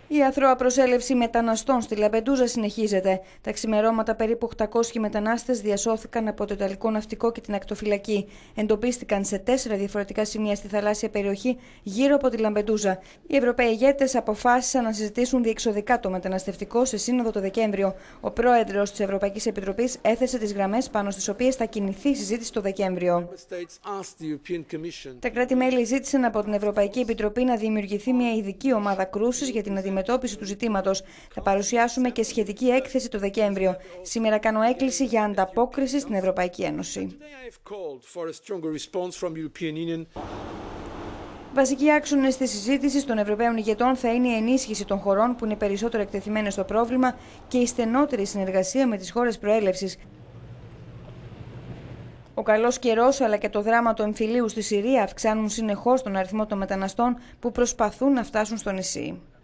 Η αθρώα προσέλευση μεταναστών στη Λαμπεντούζα συνεχίζεται. Τα ξημερώματα περίπου 800 μετανάστες διασώθηκαν από το Ιταλικό ναυτικό και την ακτοφυλακή. Εντοπίστηκαν σε 4 διαφορετικά σημεία στη θαλάσσια περιοχή γύρω από τη Λαμπεντούζα. Οι Ευρωπαίοι ηγέτες αποφάσισαν να συζητήσουν διεξοδικά το μεταναστευτικό σε σύνοδο το Δεκέμβριο. Ο πρόεδρος της Ευρωπαϊκής Επιτροπής έθεσε τις γραμμές πάνω στις οποίες θα κινηθεί η συζήτηση το Δεκέμβριο. Τα κράτη-μέλη ζήτησαν από την Ευρωπαϊκή Επιτροπή να δημιουργηθεί μια ειδική ομάδα κρούσης για την αντιμετώπιση του ζητήματος. Θα παρουσιάσουμε και σχετική έκθεση το Δεκέμβριο. Σήμερα κάνω έκκληση για ανταπόκριση στην Ευρωπαϊκή Ένωση. Βασικοί άξονες της συζήτησης των Ευρωπαίων ηγετών θα είναι η ενίσχυση των χωρών που είναι περισσότερο εκτεθειμένες στο πρόβλημα και η στενότερη συνεργασία με τις χώρες προέλευσης. Ο καλός καιρός αλλά και το δράμα του εμφυλίου στη Συρία αυξάνουν συνεχώς τον αριθμό των μεταναστών που προσπαθούν να φτάσουν στο νησί.